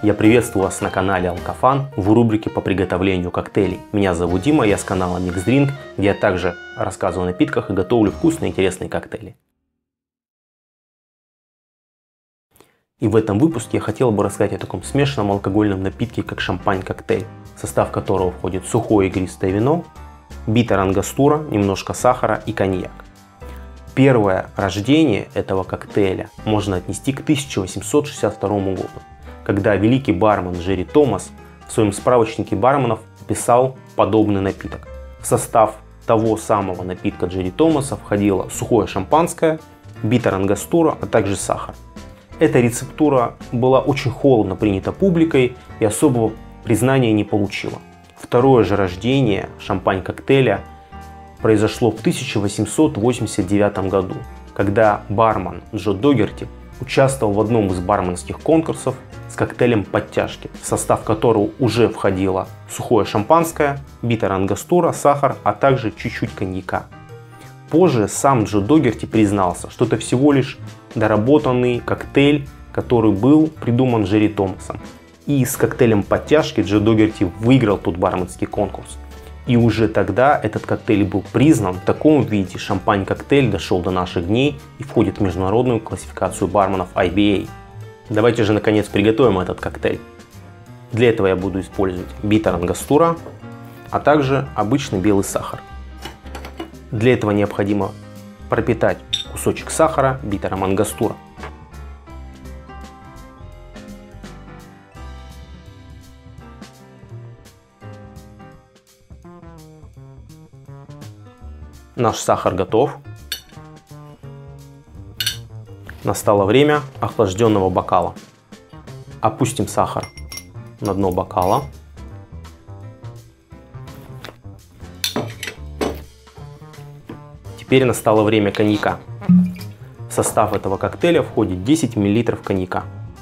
Я приветствую вас на канале Алкофан в рубрике по приготовлению коктейлей. Меня зовут Дима, я с канала Mix Drink, где я также рассказываю о напитках и готовлю вкусные и интересные коктейли. И в этом выпуске я хотел бы рассказать о таком смешанном алкогольном напитке, как шампань-коктейль, в состав которого входит сухое игристое вино, биттер ангостура, немножко сахара и коньяк. Первое рождение этого коктейля можно отнести к 1862 году, когда великий бармен Джерри Томас в своем справочнике барменов описал подобный напиток. В состав того самого напитка Джерри Томаса входило сухое шампанское, биттер ангостура, а также сахар. Эта рецептура была очень холодно принята публикой и особого признания не получила. Второе же рождение шампань-коктейля произошло в 1889 году, когда бармен Джо Догерти участвовал в одном из барменских конкурсов с коктейлем подтяжки, в состав которого уже входило сухое шампанское, биттер ангостура, сахар, а также чуть-чуть коньяка. Позже сам Джо Догерти признался, что это всего лишь доработанный коктейль, который был придуман Джерри Томасом. И с коктейлем подтяжки Джо Догерти выиграл тот барменский конкурс. И уже тогда этот коктейль был признан в таком виде. Шампань-коктейль дошел до наших дней и входит в международную классификацию барменов IBA. Давайте же наконец приготовим этот коктейль. Для этого я буду использовать биттер ангостура, а также обычный белый сахар. Для этого необходимо пропитать кусочек сахара биттером ангостура. Наш сахар готов. Настало время охлажденного бокала. Опустим сахар на дно бокала. Теперь настало время коньяка. В состав этого коктейля входит 10 мл коньяка.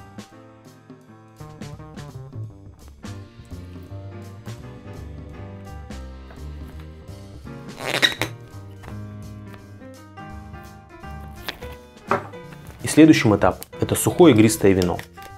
И следующим этапом это сухое игристое вино.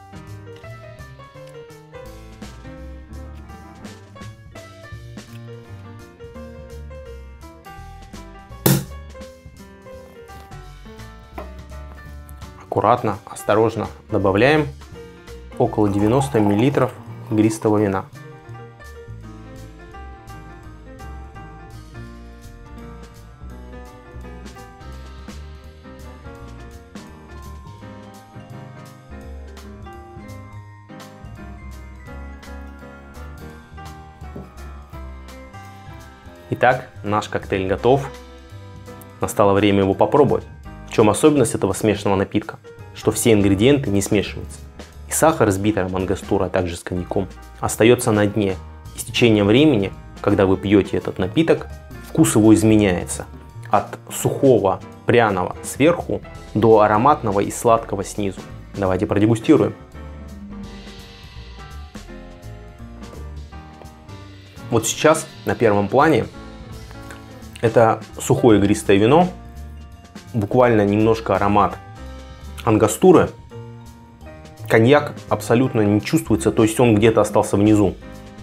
Аккуратно, осторожно добавляем около 90 мл игристого вина. Итак, наш коктейль готов. Настало время его попробовать. В чем особенность этого смешанного напитка? Что все ингредиенты не смешиваются. И сахар с биттером ангостура, а также с коньяком остается на дне. И с течением времени, когда вы пьете этот напиток, вкус его изменяется. От сухого, пряного сверху до ароматного и сладкого снизу. Давайте продегустируем. Вот сейчас на первом плане это сухое игристое вино. Буквально немножко аромат ангостуры. Коньяк абсолютно не чувствуется, то есть он где-то остался внизу.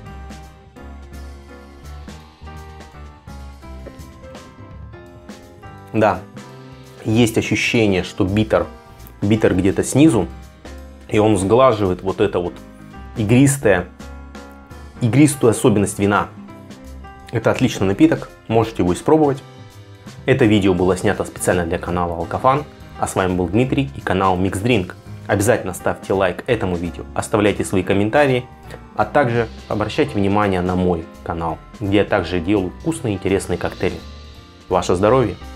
Да, есть ощущение, что биттер где-то снизу, и он сглаживает вот это вот игристую особенность вина. Это отличный напиток, можете его испробовать. Это видео было снято специально для канала Алкофан, а с вами был Дмитрий и канал Mix Drink. Обязательно ставьте лайк этому видео, оставляйте свои комментарии, а также обращайте внимание на мой канал, где я также делаю вкусные и интересные коктейли. Ваше здоровье!